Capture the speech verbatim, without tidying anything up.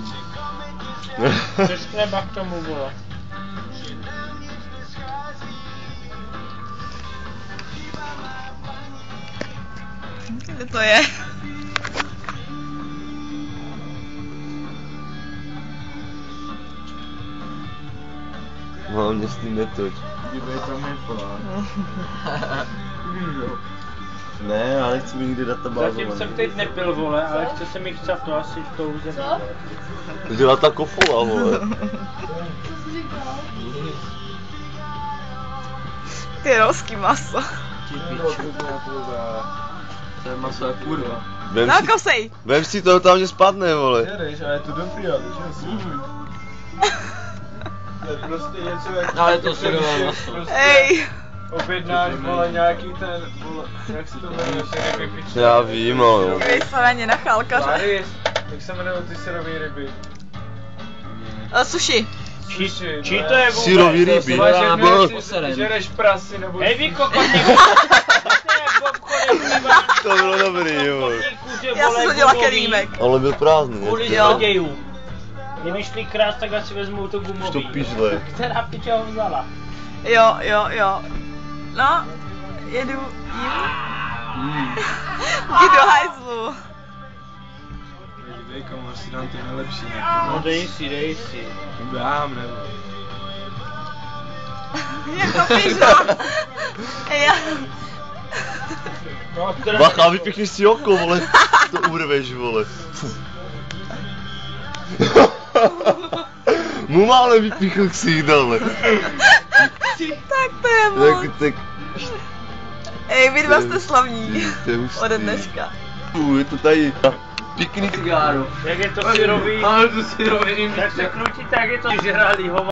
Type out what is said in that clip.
Což chleba k tomu, vole. Kde to je? No, mě s tím netoč. Dívej, tam je plán. Ne, já nechci mi nikdy databázu. Zatím jsem teď nepil, vole, ale chce se mi chcát to asi v tou zemi. To dělá ta kofola, vole. Ty rosky maso. To je maso jak kurva. Vem si, Nakosej! vem si to, tam mě spadne, vole. Jedeš, ale je to dobrý, ale že jo? To je prostě něco jak... Ale to syrové maso. Ej! Objednáš, vole, nějaký ten, vole, jak se to jmenuje, ty ryby pičí. Já vím, ale jo. Dívej se na ně na chalkaře. Paris, jak se jmenují ty syrový ryby? Uh, sushi. Čí, Sushi, čí no. to je vůbec? Syrový ryby. Vole, že Já jdeš- poseren. žereš prasy nebo... Hej vy kokotníku, to je v obchodě, kurva. To bylo dobrý, vole. Já jsem hodila kelímek. Ale byl prázdný, Kvůli ne? zlodějů. Kdybyš šli krát, tak asi vezmou to gumový. To pižle. Která piče ho vzala? Jo, jo, jo. No, jedu jim. Jdi do hajzlu. Dej, komu, si dám ty nejlepší. No dej si, dej si. Dám, nebo... Jako pižla. Ej, já... No, která... Bacha, vypichneš si oko, vole. To urveš, vole. Mu mále vypichl ksích, dole. Tak to je moc. Tak, tak. Ej, vy dva jste slavní. To je hustý. Ode dneška. Uh, je to tady. Pěkný Cigáru. Jak je to syrový, Ale to syrový. tak se krutí, tak je to žralý hovo.